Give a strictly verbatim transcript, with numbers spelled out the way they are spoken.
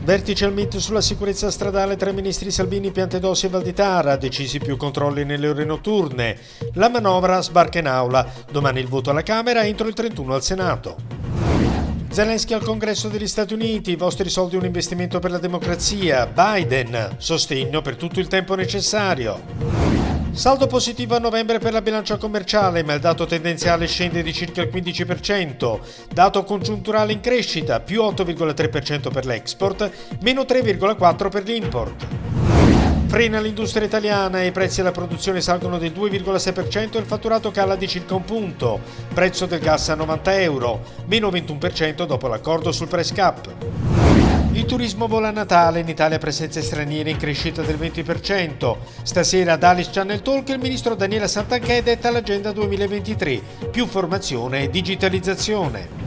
Vertice al M I T sulla sicurezza stradale tra i ministri Salvini, Piantedosi e Valditara, decisi più controlli nelle ore notturne. La manovra sbarca in aula, domani il voto alla Camera, entro il trentuno al Senato. Zelensky al Congresso degli Stati Uniti, i vostri soldi un investimento per la democrazia. Biden, sostegno per tutto il tempo necessario. Saldo positivo a novembre per la bilancia commerciale, ma il dato tendenziale scende di circa il quindici per cento. Dato congiunturale in crescita, più otto virgola tre per cento per l'export, meno tre virgola quattro per cento per l'import. Frena l'industria italiana e i prezzi alla produzione salgono del due virgola sei per cento e il fatturato cala di circa un punto. Prezzo del gas a novanta euro, meno ventuno per cento dopo l'accordo sul price cap. Il turismo vola a Natale, in Italia presenze straniere in crescita del venti per cento. Stasera ad Alice Channel Talk il ministro Daniele Santanchè detta l'agenda duemilaventitré, più formazione e digitalizzazione.